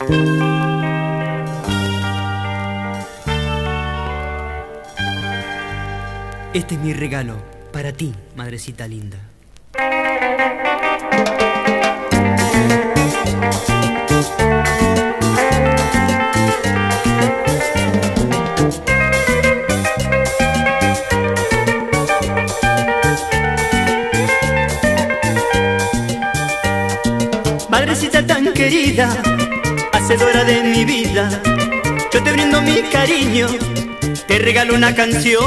Este es mi regalo para ti, madrecita linda. Madrecita tan querida, hacedora de mi vida, yo te brindo mi cariño, te regalo una canción,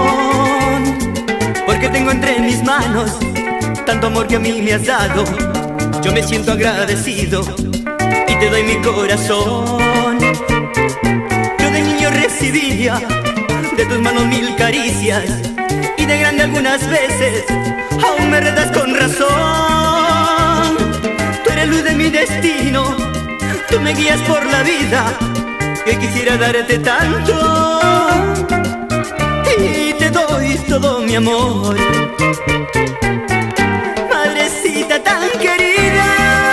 porque tengo entre mis manos tanto amor que a mí me has dado. Yo me siento agradecido y te doy mi corazón. Yo de niño recibía de tus manos mil caricias, y de grande algunas veces aún me retas con razón. Tú eres luz de mi destino, tú me guías por la vida, que quisiera darte tanto, y te doy todo mi amor. Madrecita tan querida,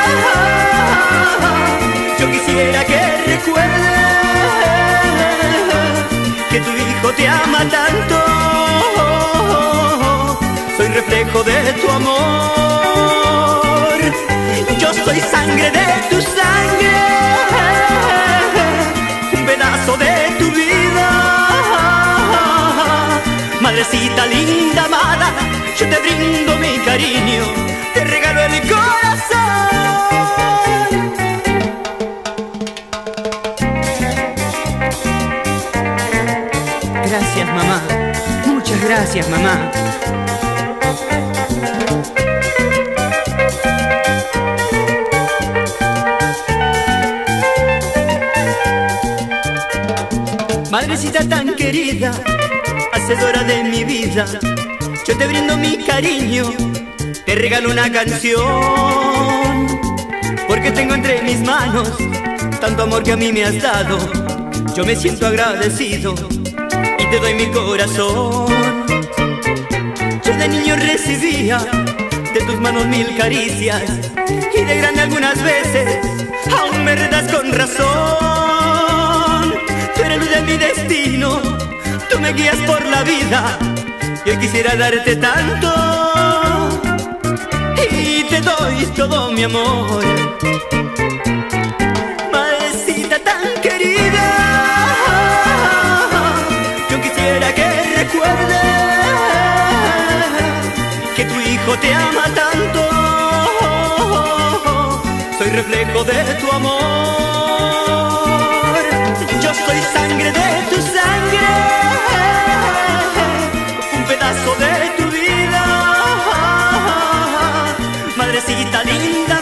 yo quisiera que recuerdes que tu hijo te ama tanto. Soy reflejo de tu amor, yo soy sangre de tu sangre, un pedazo de tu vida. Madrecita linda, amada, yo te brindo mi cariño, te regalo el corazón. Gracias, mamá, muchas gracias, mamá. Madrecita tan querida, hacedora de mi vida, yo te brindo mi cariño, te regalo una canción, porque tengo entre mis manos tanto amor que a mí me has dado. Yo me siento agradecido y te doy mi corazón. Yo de niño recibía de tus manos mil caricias, y de grande algunas veces aún me retas con razón. Tú eres luz de mi destino, tú me guías por la vida, yo quisiera darte tanto, y te doy todo mi amor. Madrecita tan querida, yo quisiera que recuerdes que tu hijo te ama tanto. Soy reflejo de tu amor, yo soy sangre de tu sangre, un pedazo de tu vida. Madrecita linda,